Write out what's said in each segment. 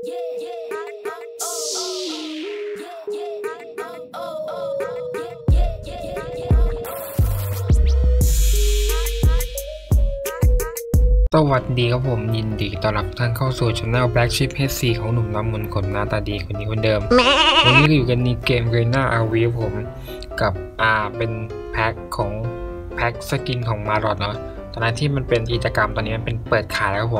สวัสดีครับผมยินดีต้อนรับท่านเข้าสู่ช่อง Black Sheep HC ของหนุ่มน้ำมนต์คนหน้าตาดีคนนี้คนเดิมวันนี้ก็อยู่กันในเกมเรน่าอาวีผมกับเป็นแพ็คของแพ็คสกินของมารอดเนาะตอนนั้นที่มันเป็นกิจกรรมตอนนี้มันเป็นเปิดขายแล้วครับผม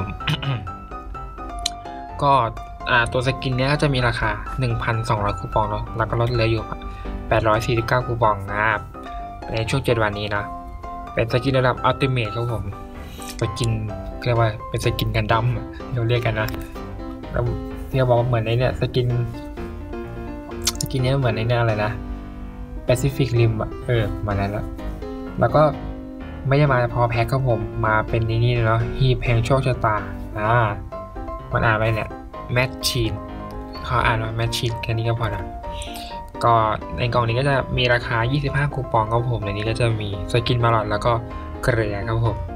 ก็ตัวสกินนี้ก็จะมีราคา 1,200 คูปองเนาะแล้วก็ลดเหลืออยู่849 คูปองนะครับในช่วง7วันนี้นะเป็นสกินระดับอัลติเมทครับผมสกินเรียกว่าเป็นสกินกันดั้มเราเรียกกันนะแล้วที่เขาบอกว่าเหมือนในเนี่ยสกินนี้เหมือนในเนี่ยอะไรนะ Pacific Rim มาแล้วแล้วก็ไม่ได้มาพอแพ็คครับผมมาเป็นนี่เนาะฮีบแห่งโชคชะตามันอ่านไปเนี่ยแมชชีนเขาอ่านว่าแมชชีนแค่นี้ก็พอนะก็ในกล่องนี้ก็จะมีราคา25คูปองครับผมในนี้ก็จะมีสกินมาหลอดแล้วก็เกลือครับผม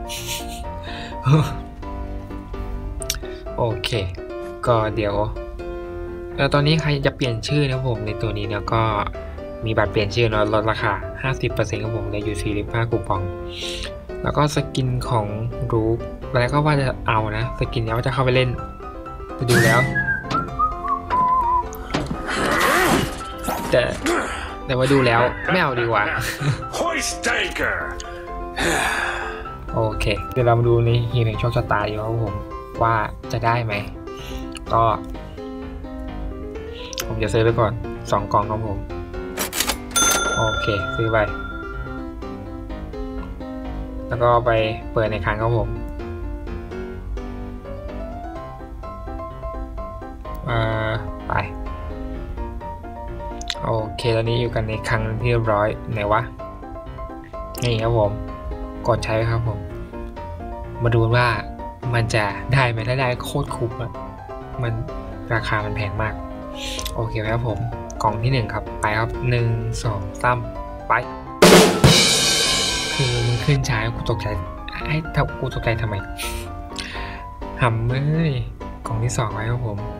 โอเคก็เดี๋ยวตอนนี้ใครจะเปลี่ยนชื่อนะผมในตัวนี้เนี่ยก็มีบัตรเปลี่ยนชื่อเนาะลดราคา 50% ครับผมในอยู่45คูปองแล้วก็สกินของรูปแล้วก็ว่าจะเอานะสกินนี้ว่าจะเข้าไปเล่นจะดูแล้วแต่ว่าดูแล้วไม่เอาดีกว่า โอเคเดี๋ยวเรามาดูในฮีแห่งโชคชะตาอยู่ครับผมว่าจะได้ไหมก็ผมจะซื้อไปก่อน2กล่องครับผมโอเคซื้อไปแล้วก็ไปเปิดในครั้งครับผมไปโอเคตอนนี้อยู่กันในครั้งที่เรียบร้อยไหนวะนี่ครับผมกดใช้ครับผมมาดูว่ามันจะได้ไหมถ้าได้โคตรคุ้มอะมันราคามันแพงมากโอเคครับผมกล่องที่1ครับไปครับ1 2 3ไปคือมันขึ้นช้ากูตกใจให้ถ้ากูตกใจทำไมหำเอ้ยกล่องที่2ไว้ครับผม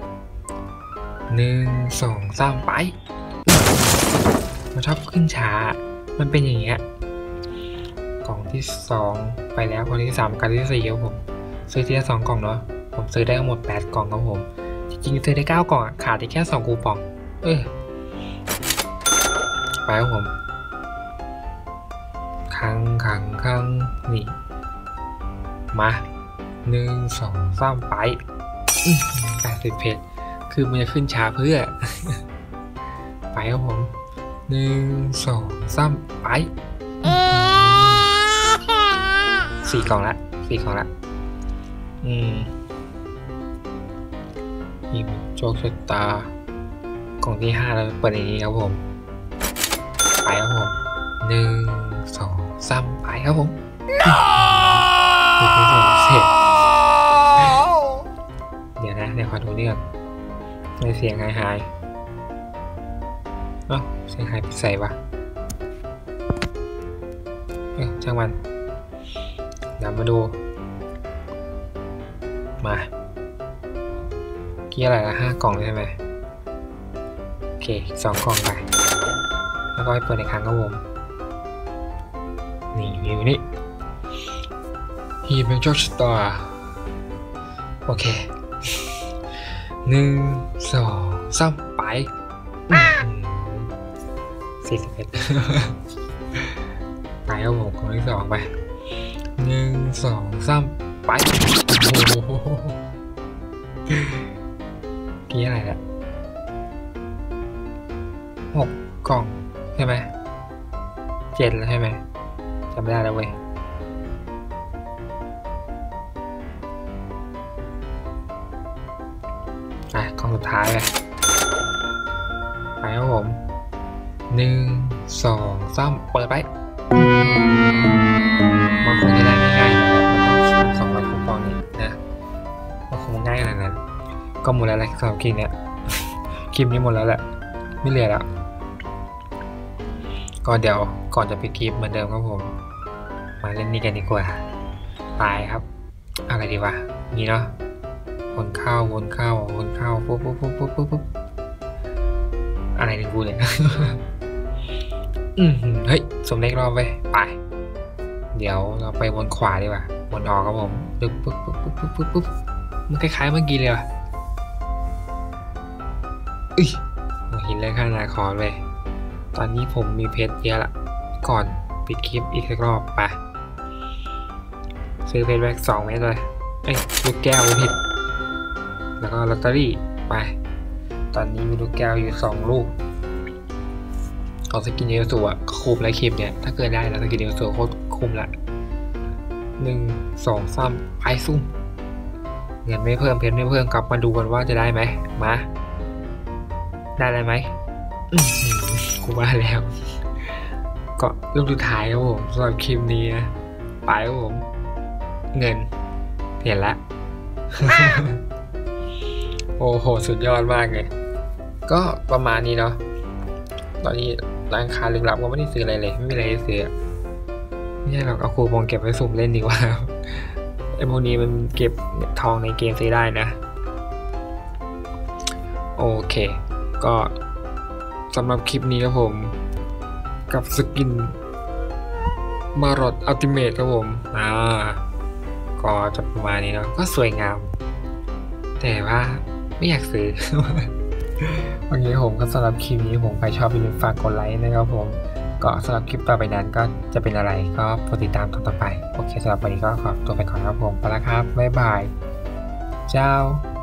1 2 3ไปมันชอบขึ้นช้ามันเป็นอย่างเงี้ยกล่องที่2ไปแล้วกล่องที่3กับที่4ครับผมซื้อทีละ2กล่องเนาะผมซื้อได้ทั้งหมด8กล่องครับผมจริงๆซื้อได้9กล่องขาดได้แค่2คูปองไปครับผมครั้งนี่มา1 2 3ไป80เพจคือมันจะขึ้นช้าเพื่อ ไปครับผม1 2 3ไป4 กล่องละยิมโจกสตากล่องที่5เราเปิดอย่างนี้ครับผมไปครับผม1 2 3ไปครับผมเดี๋ยวนะเดี๋ยวขอดูนี่ก่อนในเสียงหายเสียงหายไปใส่วะช่างมันเดี๋ยวมาดูมากี่อะไรละ5 กล่องใช่ไหมโอเค2 กล่องไปแล้วก็ไปเปิดในครั้งครับผมนี่อยู่นี่ฮีเป็นโชคชะตาโอเค1 2 3ไป41ไปครับผมกล่องที่2ไป1 2 3ไปโอ้โหกี่อะไรละ6 กล่องใช่ไหม7แล้วใช่ไหมจำไม่ได้แล้วเว้ยกล่องสุดท้ายเลยไปครับผม1 2 3เปิดไปมันคงจะได้ง่ายๆนะมันต้อง200คูปองนี้นะมันคงง่ายขนาดนั้นก็หมดแล้วแหละสำหรับคลิปเนี้ยคลิปนี้หมดแล้วแหละไม่เหลือแล้วก็เดี๋ยวก่อนจะไปคลิปเหมือนเดิมครับผมมาเล่นนี่กันดีกว่าตายครับอะไรดีวะนี่เนาะโวนเข้าวนเข้าวนเข้าปุ๊บอะไรในกูเนี่ย เฮ้ยสมเด็จรอบไปเดี๋ยวเราไปวนขวาดีกว่าวนออกครับผมปุ๊บมันคล้ายๆเมื่อกี้เลยว่ะหินเลยข้างนาคอเลยตอนนี้ผมมีเพชรเยอะละก่อนปิดคลิปอีกสักรอบไปซื้อเพชรแบก2 เม็ดเลยลูกแก้วผิดแล้วก็ลอตเตอรี่ไปตอนนี้มีลูกแก้วอยู่2 ลูกเอาสกินเอลสูอะคุ้มแล้วคลิปเนี่ยถ้าเกิดได้แล้วสกินเอลสูโคตรคุ้มละ1 2 3ไปซุ่มเงินไม่เพิ่มเพชรไม่เพิ่มกลับมาดูกันว่าจะได้ไหมมาได้ไหมกูว่าแล้วก็ลูกสุดท้ายครับผมสำหรับคลิปนี้นะไปครับผมเงินเห็นละ โอ้โหสุดยอดมากเลยก็ประมาณนี้เนาะตอนนี้ร้านค้าลึกลับก็ไม่ได้ซื้ออะไรเลยไม่มีอะไรให้ซื้อไม่ใช่หรอกเอาคูปองเก็บไว้สุ่มเล่นดีกว่าไอ้พวกนี้มันเก็บทองในเกมซื้อได้นะโอเคก็สำหรับคลิปนี้ครับผมกับสกินมารอดอัลติเมทครับผมก็จะประมาณนี้เนาะก็สวยงามแต่ว่าไม่อยากซื้อ โอเคผมก็สำหรับคลิปนี้ผมใครชอบอย่าลืมฝากกดไลค์นะครับผมก็สำหรับคลิปต่อไปนั้นก็จะเป็นอะไรก็โปรดติดตามตอนต่อไปโอเคสำหรับวันนี้ก็ขอตัวไปก่อนครับผมไปแล้วครับบ๊ายบายเจ้า